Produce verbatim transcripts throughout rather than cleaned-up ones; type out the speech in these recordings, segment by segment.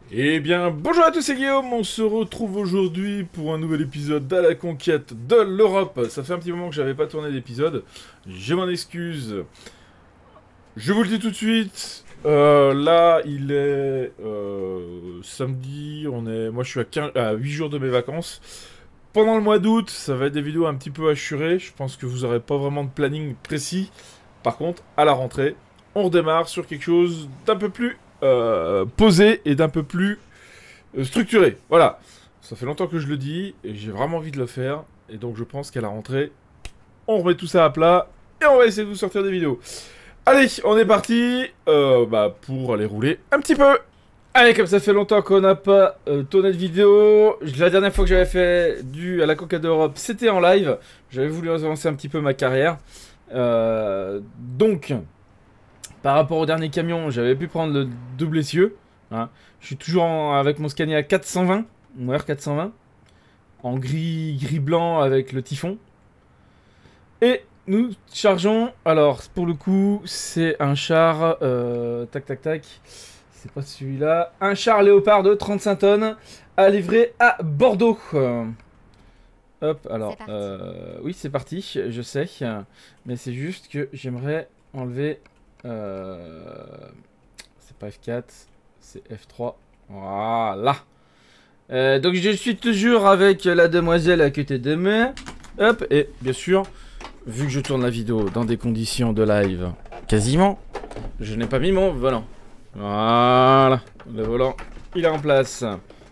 Eh bien, bonjour à tous, c'est Guillaume, on se retrouve aujourd'hui pour un nouvel épisode d'À la conquête de l'Europe. Ça fait un petit moment que j'avais pas tourné d'épisode, je m'en excuse. Je vous le dis tout de suite, euh, là il est euh, samedi, on est, moi je suis à, quinze, à huit jours de mes vacances. Pendant le mois d'août, ça va être des vidéos un petit peu assurées, je pense que vous n'aurez pas vraiment de planning précis. Par contre, à la rentrée, on redémarre sur quelque chose d'un peu plus euh, posé et d'un peu plus euh, structuré. Voilà, ça fait longtemps que je le dis et j'ai vraiment envie de le faire. Et donc je pense qu'à la rentrée, on remet tout ça à plat et on va essayer de vous sortir des vidéos. Allez, on est parti euh, bah, pour aller rouler un petit peu. Allez, comme ça fait longtemps qu'on n'a pas euh, tourné de vidéo, la dernière fois que j'avais fait du à la conquête d'Europe, c'était en live. J'avais voulu avancer un petit peu ma carrière. Euh, donc, par rapport au dernier camion, j'avais pu prendre le double essieu. Hein. Je suis toujours en, avec mon Scania quatre cent vingt, mon R quatre cent vingt, en gris, gris blanc avec le typhon. Et nous chargeons. Alors, pour le coup, c'est un char. Euh, tac, tac, tac. C'est pas celui-là. Un char Léopard de trente-cinq tonnes à livrer à Bordeaux. Euh, hop, alors. Euh, oui, c'est parti, je sais. Mais c'est juste que j'aimerais enlever. Euh, c'est pas F quatre, c'est F trois. Voilà. Euh, donc, je suis toujours avec la demoiselle à côté de moi. Hop, et bien sûr, vu que je tourne la vidéo dans des conditions de live quasiment, je n'ai pas mis mon volant. Voilà, le volant, il est en place.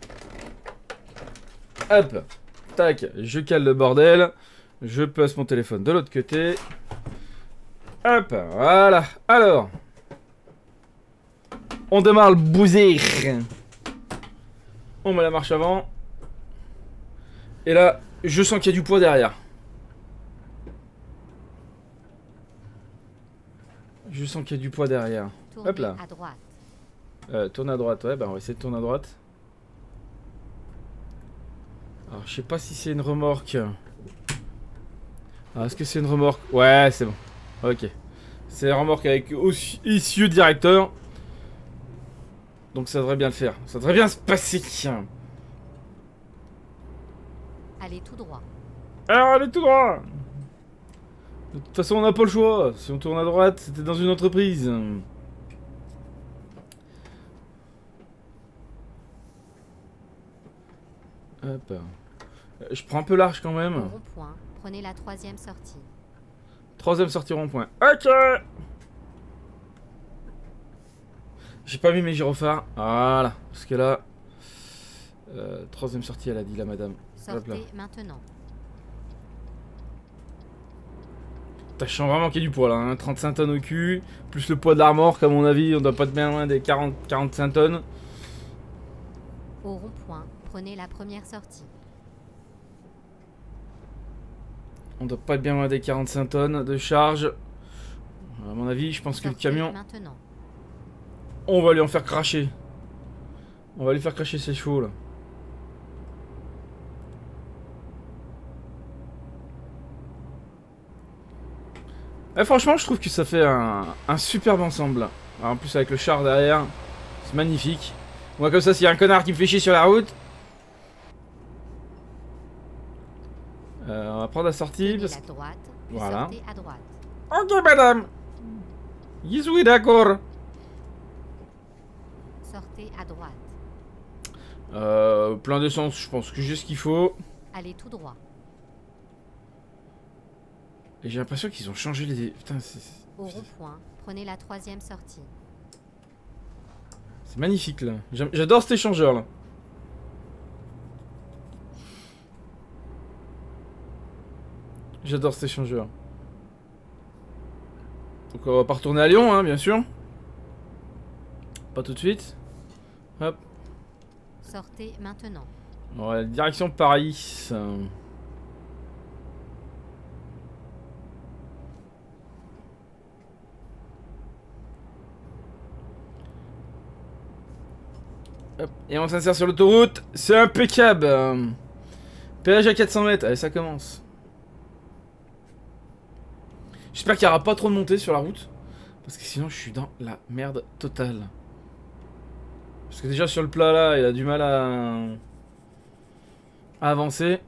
Hop, tac, je cale le bordel. Je place mon téléphone de l'autre côté. Hop, voilà. Alors, on démarre le bouser. On met la marche avant. Et là, je sens qu'il y a du poids derrière. Je sens qu'il y a du poids derrière. Tournez Hop là. à droite. Euh, tourne à droite, ouais, bah on va essayer de tourner à droite. Alors, je sais pas si c'est une remorque. Alors, est-ce que c'est une remorque? Ouais, c'est bon. Ok. C'est une remorque avec essieu directeur. Donc ça devrait bien le faire. Ça devrait bien se passer. Allez tout droit. Alors, allez tout droit. De toute façon, on n'a pas le choix. Si on tourne à droite, c'était dans une entreprise. Hop. Je prends un peu large quand même. Au rond-point, prenez la troisième sortie. Troisième sortie rond-point. Ok. J'ai pas mis mes gyrophares. Voilà. Parce que là... Euh, troisième sortie, elle a dit la madame. Sortez maintenant. Putain, je sens vraiment qu'il y a du poids là. Hein. trente-cinq tonnes au cul. Plus le poids de la remorque, à mon avis, on doit pas être bien loin des quarante à quarante-cinq tonnes. Au rond-point, prenez la première sortie. On doit pas être bien loin des quarante-cinq tonnes de charge. À mon avis, je pense que le camion... Maintenant. On va lui en faire cracher. On va lui faire cracher ses chevaux là. Et franchement, je trouve que ça fait un, un superbe ensemble. Alors, en plus, avec le char derrière, c'est magnifique. Moi, comme ça, s'il y a un connard qui me fait chier sur la route, euh, on va prendre la sortie. Parce... La droite, voilà. sortez à droite. Ok, madame. Yes, oui, d'accord. Sortez à droite. Euh, plein d'essence, je pense que j'ai ce qu'il faut. Allez tout droit. Et j'ai l'impression qu'ils ont changé les... Putain, c'est... Au rond-point, prenez la troisième sortie. C'est magnifique, là. J'adore cet échangeur, là. J'adore cet échangeur. Donc on va pas retourner à Lyon, hein, bien sûr. Pas tout de suite. Hop. Sortez maintenant. Ouais, direction Paris. Hop. Et on s'insère sur l'autoroute. C'est impeccable. Péage à quatre cents mètres. Allez, ça commence. J'espère qu'il n'y aura pas trop de montée sur la route. Parce que sinon, je suis dans la merde totale. Parce que déjà sur le plat là, il a du mal à, à avancer.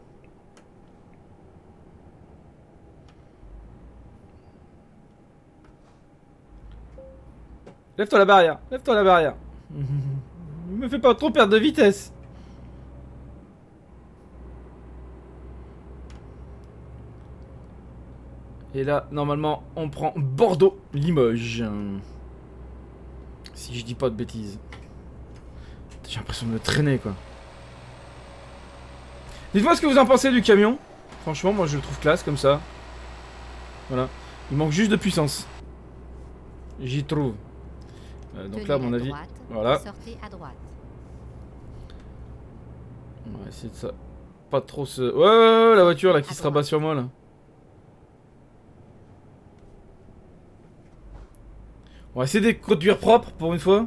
Lève-toi la barrière, lève-toi la barrière. Me fais pas trop perdre de vitesse. Et là, normalement, on prend Bordeaux-Limoges. Si je dis pas de bêtises. J'ai l'impression de me traîner, quoi. Dites-moi ce que vous en pensez du camion. Franchement, moi je le trouve classe comme ça. Voilà. Il manque juste de puissance. J'y trouve. Euh, donc là, à mon avis, droite, voilà. Sortez à droite. On va essayer de ça. Pas trop se... Ouais, ouais, ouais, la voiture là qui se rabat sur moi là. On va essayer de conduire propre pour une fois.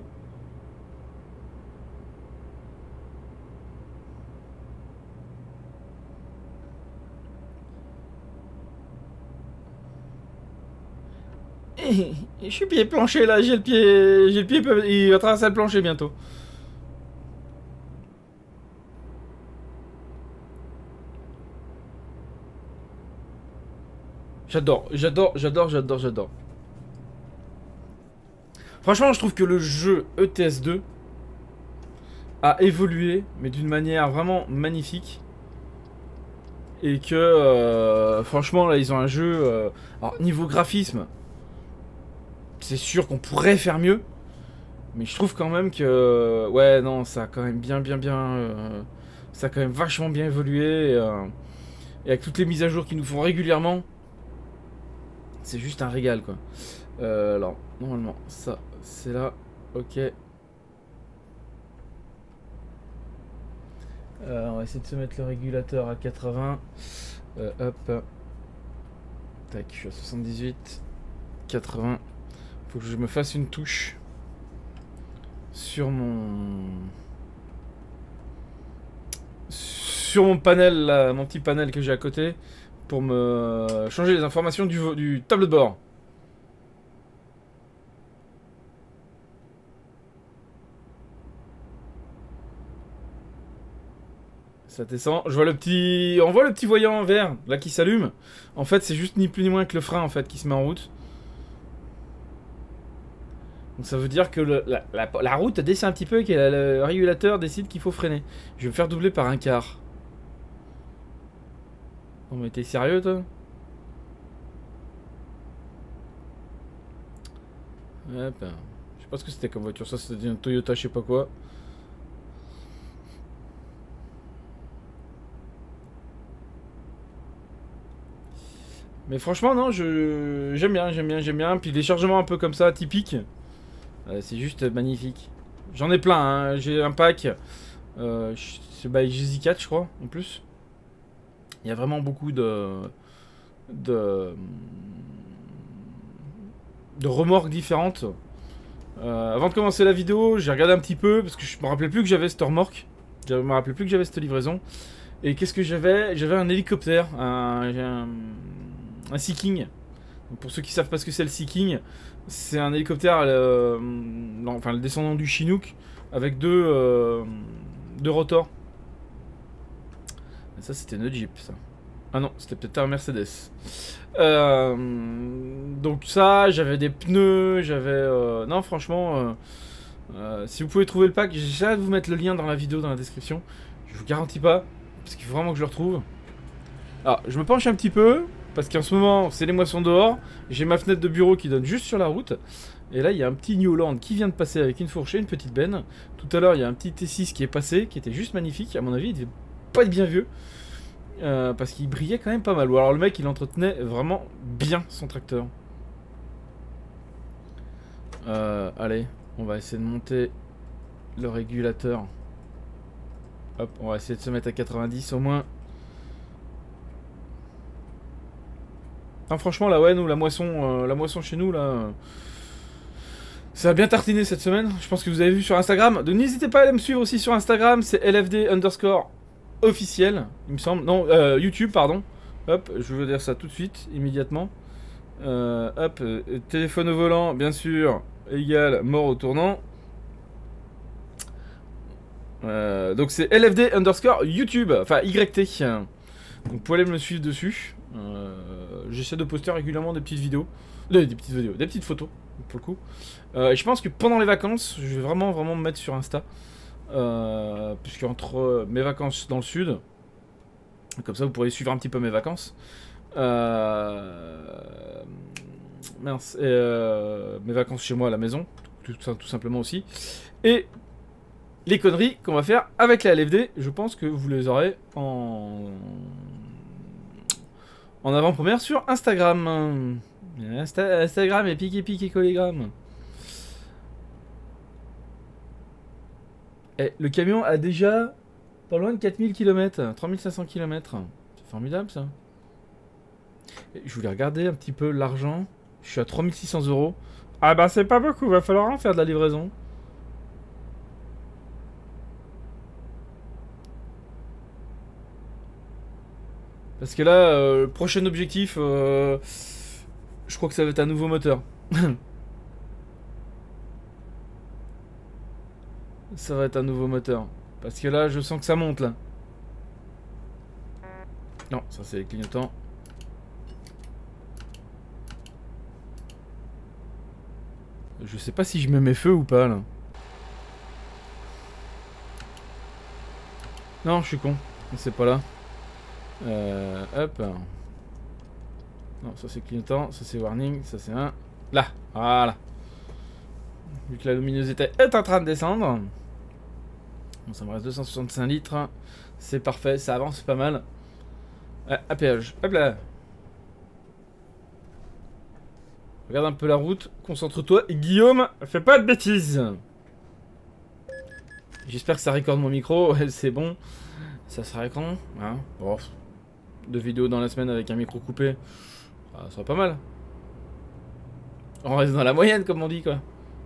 Je suis pied plancher là, j'ai le pied... J'ai le pied... Il va traverser le plancher bientôt. J'adore, j'adore, j'adore, j'adore, j'adore. Franchement, je trouve que le jeu E T S deux a évolué, mais d'une manière vraiment magnifique. Et que, euh, franchement, là, ils ont un jeu... Euh, alors, niveau graphisme, c'est sûr qu'on pourrait faire mieux. Mais je trouve quand même que... Ouais, non, ça a quand même bien, bien, bien... Euh, ça a quand même vachement bien évolué. Et, euh, et avec toutes les mises à jour qu'ils nous font régulièrement, c'est juste un régal, quoi. Euh, alors, normalement, ça, c'est là. Ok. Euh, on va essayer de se mettre le régulateur à quatre-vingts. Euh, hop. Tac, je suis à soixante-dix-huit. quatre-vingts. Faut que je me fasse une touche sur mon... Sur mon panel, là, mon petit panel que j'ai à côté, pour me changer les informations du, du tableau de bord. Ça descend. Je vois le petit... On voit le petit voyant vert, là, qui s'allume. En fait, c'est juste ni plus ni moins que le frein, en fait, qui se met en route. Donc ça veut dire que le, la, la, la route descend un petit peu et que le régulateur décide qu'il faut freiner. Je vais me faire doubler par un quart. Non mais t'es sérieux, toi? Hop. Je sais pas ce que c'était comme voiture. Ça, c'était une Toyota, je sais pas quoi. Mais franchement, non, je j'aime bien, j'aime bien, j'aime bien. Puis les chargements un peu comme ça, typiques, euh, c'est juste magnifique. J'en ai plein, hein. J'ai un pack. Euh, c'est by G Z quatre, je crois, en plus. Il y a vraiment beaucoup de... de... de remorques différentes. Euh, avant de commencer la vidéo, j'ai regardé un petit peu, parce que je me rappelais plus que j'avais cette remorque. Je me rappelais plus que j'avais cette livraison. Et qu'est-ce que j'avais? J'avais un hélicoptère, un... un... un Sea King. Donc pour ceux qui savent pas ce que c'est le Sea King, c'est un hélicoptère, euh, enfin le descendant du Chinook, avec deux, euh, deux rotors. Et ça c'était une Jeep, ça. Ah non, c'était peut-être un Mercedes. Euh, donc ça, j'avais des pneus, j'avais... Euh, non franchement, euh, euh, si vous pouvez trouver le pack, j'essaierai de vous mettre le lien dans la vidéo, dans la description. Je vous garantis pas, parce qu'il faut vraiment que je le retrouve. Alors, je me penche un petit peu, parce qu'en ce moment, c'est les moissons dehors. J'ai ma fenêtre de bureau qui donne juste sur la route. Et là, il y a un petit New Holland qui vient de passer avec une fourchette, une petite benne. Tout à l'heure, il y a un petit T six qui est passé, qui était juste magnifique. À mon avis, il devait pas être bien vieux. Euh, parce qu'il brillait quand même pas mal. Ou alors le mec, il entretenait vraiment bien son tracteur. Euh, allez, on va essayer de monter le régulateur. Hop, on va essayer de se mettre à quatre-vingt-dix au moins. Ah, franchement, là, ouais, nous, la moisson, euh, la moisson chez nous, là, euh, ça a bien tartiné cette semaine. Je pense que vous avez vu sur Instagram. Donc, n'hésitez pas à aller me suivre aussi sur Instagram. C'est L F D underscore officiel, il me semble. Non, euh, YouTube, pardon. Hop, je vais vous dire ça tout de suite, immédiatement. Euh, hop, euh, téléphone au volant, bien sûr, égale mort au tournant. Euh, donc c'est L F D underscore YouTube, enfin Y T. Donc vous pouvez aller me suivre dessus. Euh, J'essaie de poster régulièrement des petites vidéos, des, des petites vidéos, des petites photos pour le coup. Euh, et je pense que pendant les vacances, je vais vraiment vraiment me mettre sur Insta, euh, puisque entre mes vacances dans le sud, comme ça vous pourrez suivre un petit peu mes vacances. Euh, mince, et euh, mes vacances chez moi à la maison, tout, tout simplement aussi. Et les conneries qu'on va faire avec la L F D, je pense que vous les aurez en, en avant-première sur Instagram. Insta... Instagram et piqué piqué collégramme. Et le camion a déjà pas loin de quatre mille kilomètres, trois mille cinq cents kilomètres. C'est formidable ça. Et je voulais regarder un petit peu l'argent. Je suis à trois mille six cents euros. Ah bah c'est pas beaucoup, va falloir en faire de la livraison. Parce que là, euh, le prochain objectif, euh, je crois que ça va être un nouveau moteur. Ça va être un nouveau moteur. Parce que là, je sens que ça monte là. Non, ça c'est les clignotants. Je sais pas si je mets mes feux ou pas là. Non, je suis con. C'est pas là. Euh, hop. Non, ça c'est clignotant, ça c'est warning, ça c'est un. Là, voilà. Vu que la luminosité est en train de descendre. Bon, ça me reste deux cent soixante-cinq litres. C'est parfait, ça avance pas mal. Ah, à péage. Hop là. Regarde un peu la route, concentre-toi. Et Guillaume, fais pas de bêtises. J'espère que ça recorde mon micro, c'est bon. Ça sera quand hein bon. Deux vidéos dans la semaine avec un micro coupé, ça sera pas mal. On reste dans la moyenne comme on dit quoi.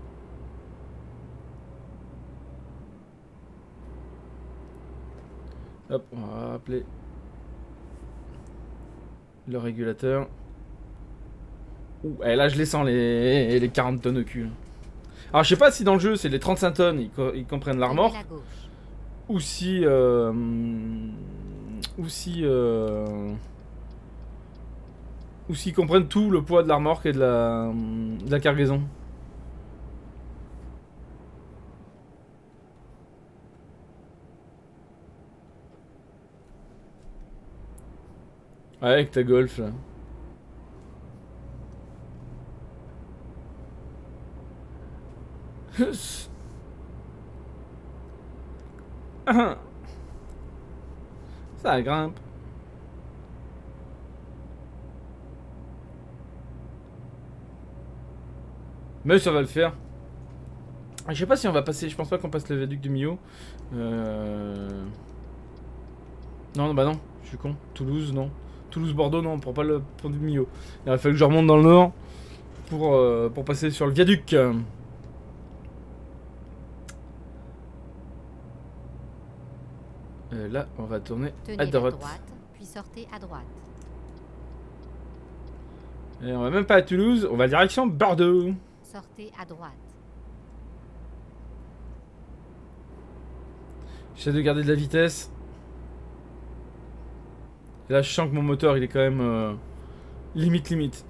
Hop, on va appeler le régulateur. Ouh, et là je les sens les, les quarante tonnes au cul. Alors je sais pas si dans le jeu c'est les trente-cinq tonnes, ils, co ils comprennent l'armor. Ou si... Euh, ou si... Euh, ou s'ils comprennent tout le poids de la remorque et de la, de la cargaison. Ouais, avec ta Golf là. Ça grimpe. Mais ça va le faire. Je sais pas si on va passer. Je pense pas qu'on passe le viaduc de Millau. Euh... Non, bah non. Je suis con. Toulouse, non. Toulouse-Bordeaux, non. On prend pas le pont du Millau. Il va falloir que je remonte dans le nord pour, euh, pour passer sur le viaduc. Euh, là, on va tourner Tenez à droite. à droite, puis sortez à droite. Et on va même pas à Toulouse, on va direction Bordeaux. Sortez à droite. J'essaie de garder de la vitesse. Et là, je sens que mon moteur, il est quand même euh, limite limite.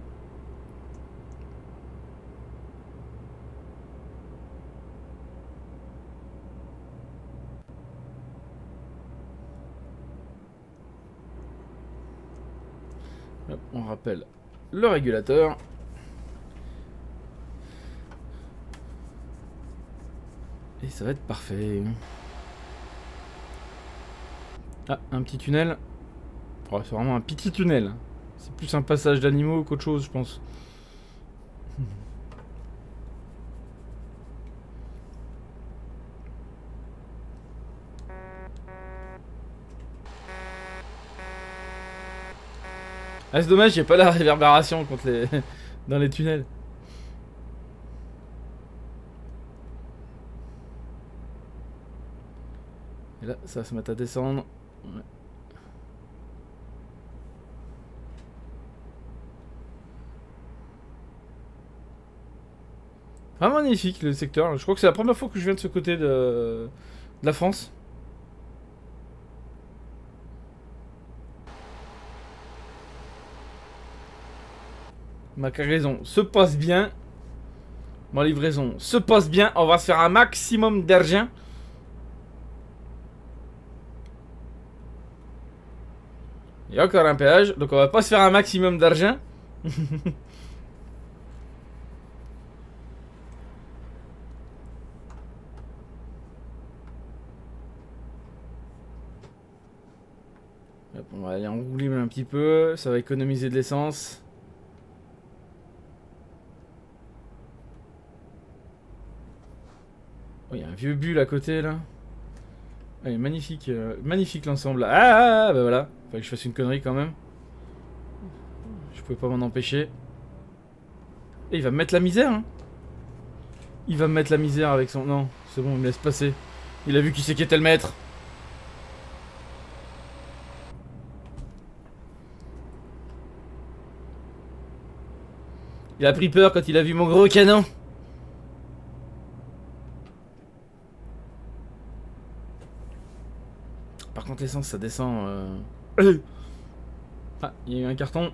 Hop, on rappelle le régulateur. Et ça va être parfait. Ah, un petit tunnel. Oh, c'est vraiment un petit tunnel. C'est plus un passage d'animaux qu'autre chose, je pense. Ah, c'est dommage, il n'y a pas la réverbération contre les... dans les tunnels. Et là, ça va se mettre à descendre. Ouais. Vraiment magnifique le secteur. Je crois que c'est la première fois que je viens de ce côté de, de la France. Ma cargaison se passe bien. Ma livraison se passe bien. On va se faire un maximum d'argent. Il y a encore un péage, donc on va pas se faire un maximum d'argent. On va aller en roue libre un petit peu, ça va économiser de l'essence. Oh, il y a un vieux bulle à côté là. Ah, il est magnifique, euh, magnifique l'ensemble. Ah, ah, ah, bah voilà. Fallait que je fasse une connerie quand même. Je pouvais pas m'en empêcher. Et il va me mettre la misère, hein. Il va me mettre la misère avec son... Non, c'est bon, il me laisse passer. Il a vu qui c'est qui était le maître. Il a pris peur quand il a vu mon gros canon. Par contre l'essence ça descend euh... Ah, il y a eu un carton.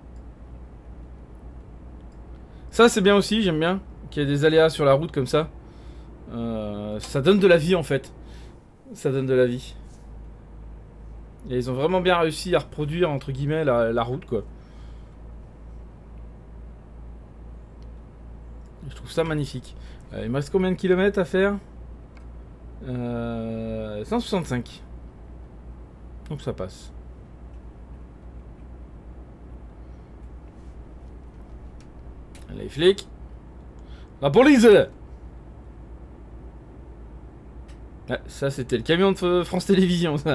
Ça c'est bien aussi, j'aime bien qu'il y ait des aléas sur la route comme ça. euh, Ça donne de la vie en fait. Ça donne de la vie. Et ils ont vraiment bien réussi à reproduire entre guillemets la, la route quoi. Je trouve ça magnifique. euh, Il me reste combien de kilomètres à faire? euh, cent soixante-cinq. Donc ça passe. Les flics. La police. Ah, ça c'était le camion de France Télévisions ça.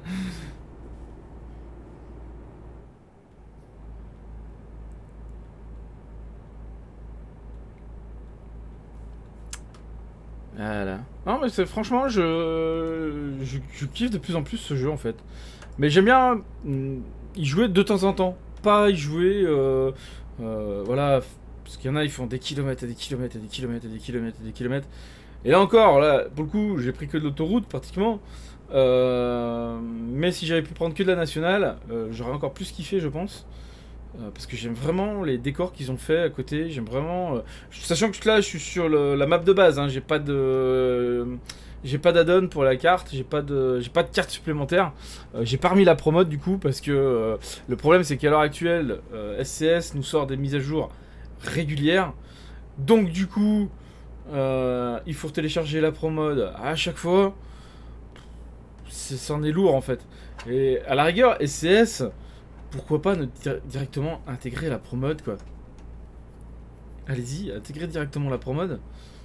Voilà. Non mais c'est franchement je... je je kiffe de plus en plus ce jeu en fait. Mais j'aime bien mm, y jouer de temps en temps. Pas y jouer euh, euh, voilà. Parce qu'il y en a ils font des kilomètres et des kilomètres et des kilomètres et des kilomètres et des kilomètres. Et là encore, là, pour le coup, j'ai pris que de l'autoroute pratiquement. Euh, mais si j'avais pu prendre que de la nationale, euh, j'aurais encore plus kiffé je pense. Euh, parce que j'aime vraiment les décors qu'ils ont fait à côté, j'aime vraiment... Euh, sachant que là je suis sur le, la map de base, hein, j'ai pas de... Euh, j'ai pas d'add-on pour la carte, j'ai pas de j'ai pas de carte supplémentaire. Euh, j'ai pas remis la promote du coup parce que euh, le problème c'est qu'à l'heure actuelle, euh, S C S nous sort des mises à jour régulières. Donc du coup, euh, il faut télécharger la promode à chaque fois. C'en est lourd en fait. Et à la rigueur, S C S... Pourquoi pas ne di directement intégrer la promode quoi. Allez-y, intégrer directement la promode.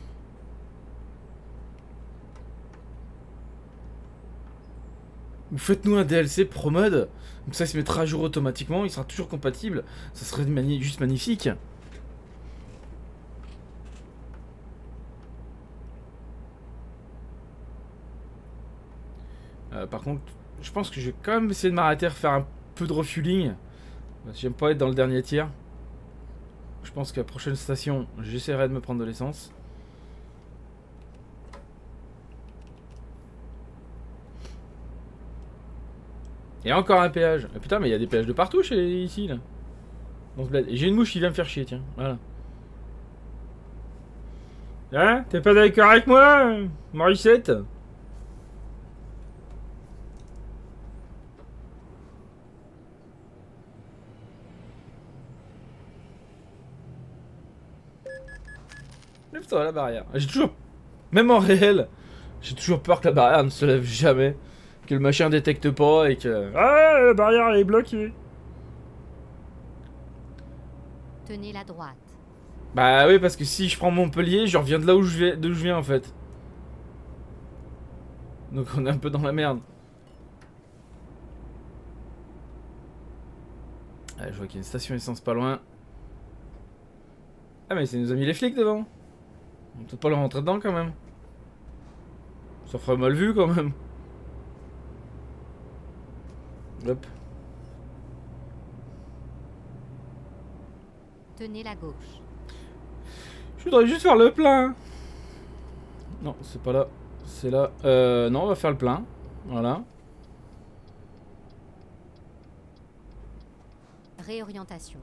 Ou faites-nous un D L C promode. Comme ça il se mettra à jour automatiquement, il sera toujours compatible. Ça serait mani juste magnifique. Euh, par contre, je pense que je vais quand même essayer de m'arrêter à faire un peu de refueling. J'aime pas être dans le dernier tiers. Je pense qu'à la prochaine station, j'essaierai de me prendre de l'essence. Et encore un péage. Ah, putain, mais il y a des péages de partout chez ici là. Dans ce bled. Et j'ai une mouche qui vient me faire chier, tiens. Voilà. Hein? T'es pas d'accord avec moi, Morissette? Lève-toi la barrière. J'ai toujours... Même en réel, j'ai toujours peur que la barrière ne se lève jamais. Que le machin détecte pas et que... Ah, la barrière elle est bloquée. Tenez la droite. Bah oui, parce que si je prends Montpellier, je reviens de là où je viens, d'où je viens en fait. Donc on est un peu dans la merde. Ah, je vois qu'il y a une station essence pas loin. Ah mais ça nous a mis les flics devant. On peut peut-être pas leur rentrer dedans quand même. Ça ferait mal vu quand même. Hop. Tenez la gauche. Je voudrais juste faire le plein. Non, c'est pas là. C'est là. Euh, non, on va faire le plein. Voilà. Réorientation.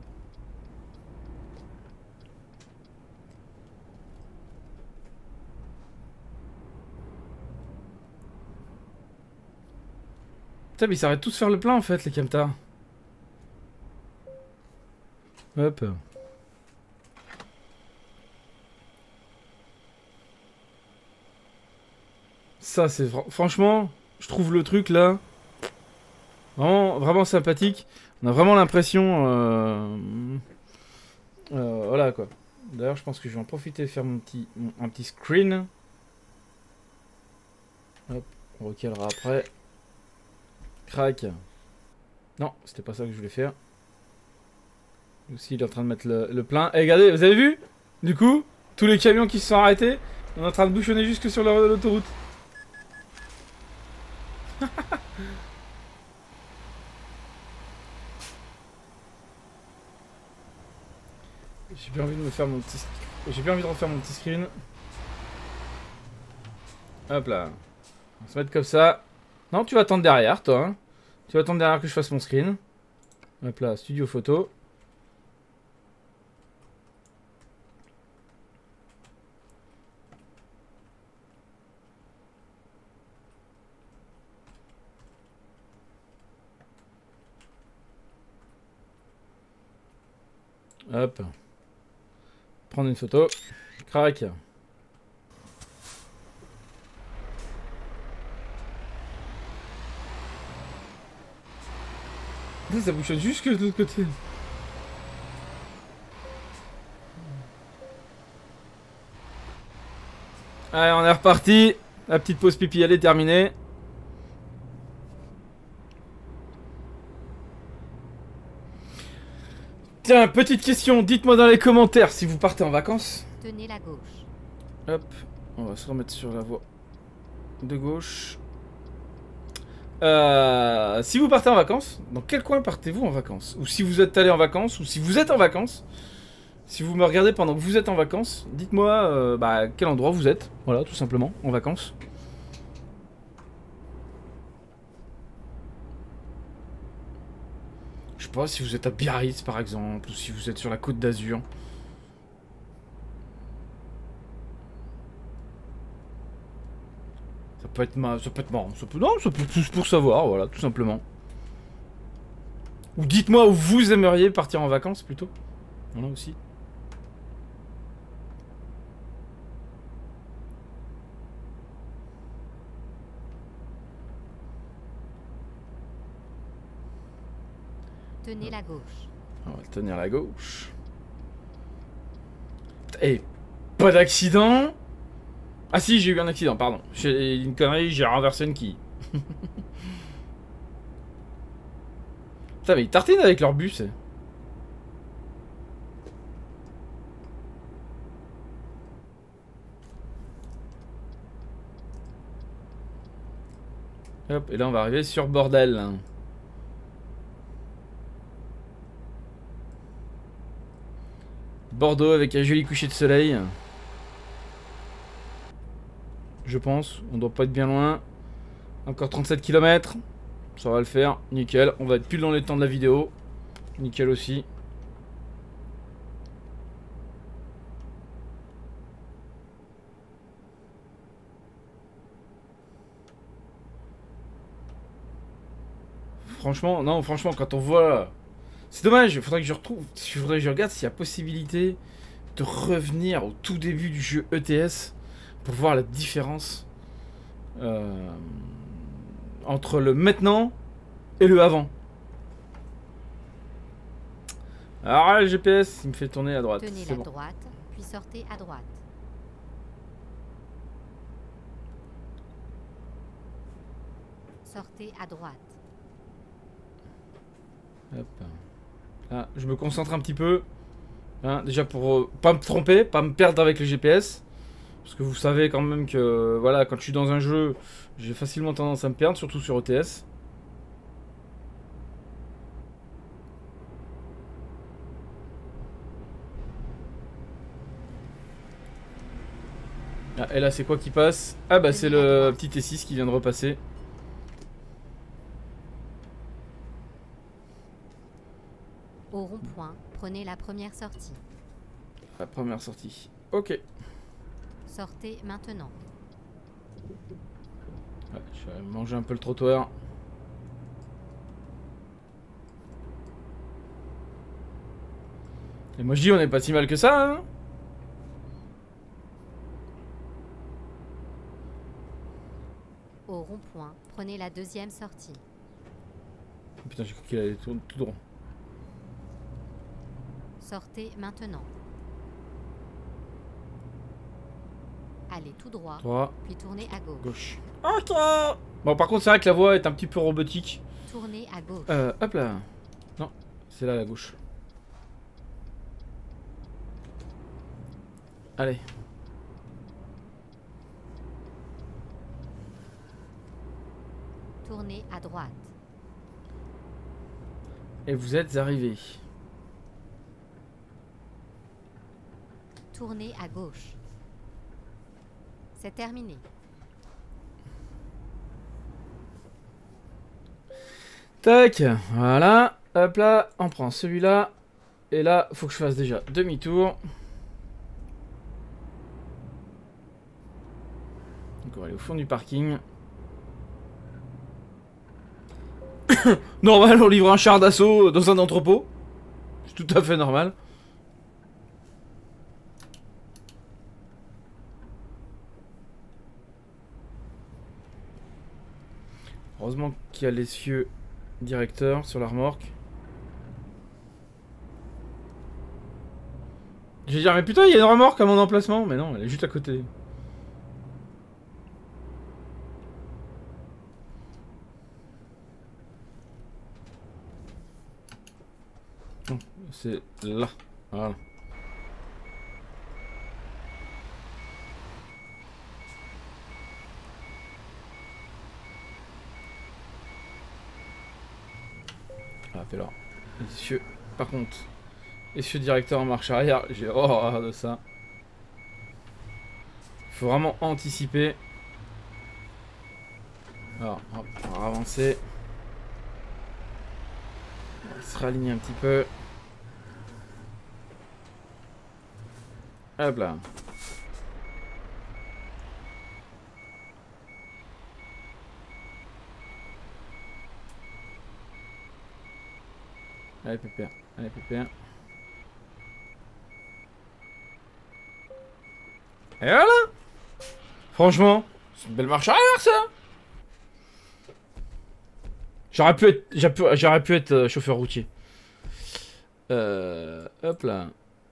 Putain, mais ils s'arrêtent tous de faire le plein en fait, les camtars. Hop. Ça, c'est fr franchement, je trouve le truc là vraiment, vraiment sympathique. On a vraiment l'impression, euh... euh, voilà quoi. D'ailleurs, je pense que je vais en profiter de faire mon petit, mon, un petit screen. Hop, on recalera après. Crac. Non, c'était pas ça que je voulais faire. Aussi, il est en train de mettre le, le plein. Et regardez, vous avez vu? Du coup, tous les camions qui se sont arrêtés, on est en train de bouchonner jusque sur l'autoroute. J'ai bien envie de me faire mon petit... J'ai bien envie de refaire mon petit screen. Hop là. On va se mettre comme ça. Non, tu vas attendre derrière, toi. Hein. Tu vas attendre derrière que je fasse mon screen. Hop là, studio photo. Hop. Prendre une photo. Crac. Ça bouchonne jusque de l'autre côté. Allez, on est reparti. La petite pause pipi, elle est terminée. Tiens, petite question. Dites-moi dans les commentaires si vous partez en vacances. Tenez la gauche. Hop. On va se remettre sur la voie de gauche. Euh, si vous partez en vacances, dans quel coin partez-vous en vacances? Ou si vous êtes allé en vacances, ou si vous êtes en vacances. Si vous me regardez pendant que vous êtes en vacances, dites-moi euh, bah, quel endroit vous êtes. Voilà, tout simplement, en vacances. Je sais pas, si vous êtes à Biarritz par exemple, ou si vous êtes sur la Côte d'Azur. Ça peut être ma... ça peut être marrant, ça peut... non, ça peut juste pour savoir, voilà, tout simplement. Ou dites-moi où vous aimeriez partir en vacances plutôt. Voilà aussi. Tenez la gauche. On va tenir la gauche. Eh, pas d'accident. Ah si, j'ai eu un accident, pardon. J'ai une connerie, j'ai renversé une quille. Putain, mais ils tartinent avec leur bus. Hop, et là on va arriver sur Bordel. Bordeaux avec un joli coucher de soleil. Je pense, on doit pas être bien loin. Encore trente-sept kilomètres. Ça va le faire, nickel. On va être pile dans les temps de la vidéo. Nickel aussi. Franchement, non, franchement, quand on voit... C'est dommage, il faudrait que je retrouve... Il faudrait que je regarde s'il y a possibilité de revenir au tout début du jeu E T S pour voir la différence euh, entre le maintenant et le avant. Alors le G P S, il me fait tourner à droite. Tenez la Bon. droite, puis sortez à droite. Sortez à droite. Hop. Là, je me concentre un petit peu. Hein, déjà pour euh, pas me tromper, pas me perdre avec le G P S. Parce que vous savez quand même que voilà, quand je suis dans un jeu, j'ai facilement tendance à me perdre, surtout sur E T S. Ah, et là c'est quoi qui passe? Ah bah c'est le petit T six qui vient de repasser. Au rond-point, prenez la première sortie. La première sortie. Ok. Sortez maintenant. Ouais, je vais manger un peu le trottoir. Et moi je dis on est pas si mal que ça hein. Au rond-point, prenez la deuxième sortie. Putain j'ai cru qu'il allait tout, tout droit. Sortez maintenant. Allez tout droit, Droit, puis tournez à gauche. gauche. Ok. Bon par contre c'est vrai que la voie est un petit peu robotique. Tournez à gauche. Euh, hop là. Non, c'est là la gauche. Allez. Tournez à droite. Et vous êtes arrivés. Tournez à gauche. C'est terminé. Tac, voilà. Hop là, on prend celui-là. Et là, faut que je fasse déjà demi-tour. Donc on va aller au fond du parking. Normal, on livre un char d'assaut dans un entrepôt. C'est tout à fait normal. Heureusement qu'il y a l'essieu directeur sur la remorque. Je vais dire, mais putain, il y a une remorque à mon emplacement. Mais non, elle est juste à côté. Non, c'est là. Voilà. Ah, fais là. Essieu. Par contre, essieu directeur en marche arrière, j'ai horreur de ça. Faut vraiment anticiper. Alors, hop, on va avancer. On va se réaligner un petit peu. Hop là. Allez pépère, allez pépère. Et voilà. Franchement, c'est une belle marche arrière ça. J'aurais pu être, j'aurais pu être chauffeur routier. Euh, hop là.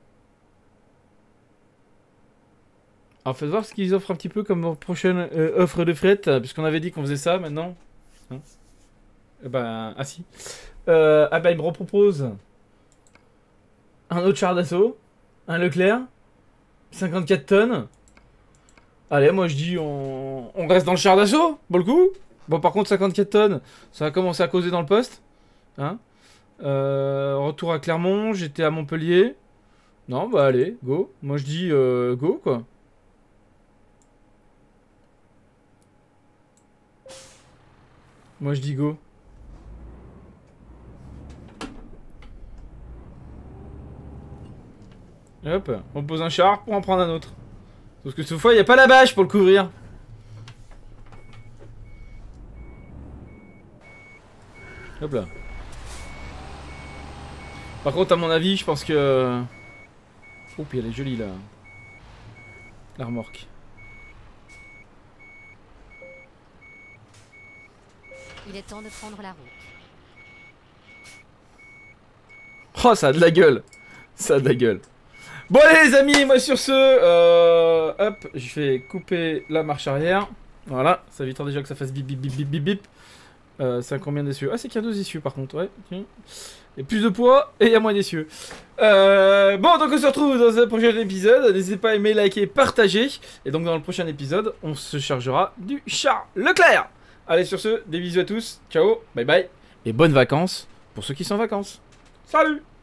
Alors faites voir ce qu'ils offrent un petit peu comme prochaine euh, offre de fret, puisqu'on avait dit qu'on faisait ça maintenant. Hein eh ben, ah si. Euh, ah bah il me repropose un autre char d'assaut, un Leclerc, cinquante-quatre tonnes. Allez, moi je dis on, on reste dans le char d'assaut, pour le coup. Bon par contre cinquante-quatre tonnes, ça va commencer à causer dans le poste. Hein euh, retour à Clermont, j'étais à Montpellier. Non bah allez, go. Moi je dis euh, go quoi. Moi je dis go. Hop, on pose un char pour en prendre un autre. Parce que cette fois, il n'y a pas la bâche pour le couvrir. Hop là. Par contre, à mon avis, je pense que... Oh, puis elle est jolie, là. La remorque. Il est temps de prendre la route. Oh, ça a de la gueule. Ça a de la gueule. Bon allez les amis, moi sur ce, euh, hop, je vais couper la marche arrière. Voilà, ça évitera déjà que ça fasse bip bip bip bip bip bip. Euh, c'est combien d'essieux? Ah c'est qu'il y a deux essieux par contre, ouais. Il y a plus de poids et il y a moins d'essieux. Euh, bon donc on se retrouve dans un prochain épisode. N'hésitez pas à aimer, liker, partager. Et donc dans le prochain épisode, on se chargera du char Leclerc. Allez sur ce, des bisous à tous, ciao, bye bye. Et bonnes vacances pour ceux qui sont en vacances. Salut!